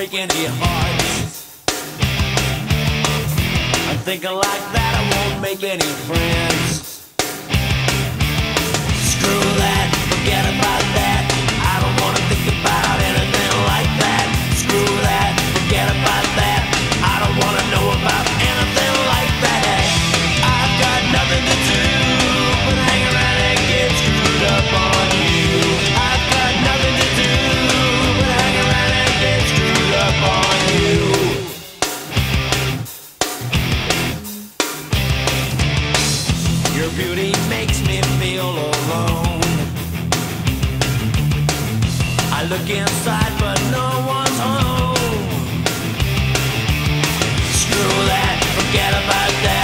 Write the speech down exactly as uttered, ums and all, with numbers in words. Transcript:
break any hearts. I'm thinking like that, I won't make any friends. Screw that, forget about that. I don't wanna think about anything like that. Screw that, forget about that. I don't wanna know about anything like that. I've got nothing to do but hang around and get screwed up on you. I've got nothing to do but hang around and get screwed up on you. Your beauty makes me feel alone. I look inside but no one's home. Screw that, forget about that.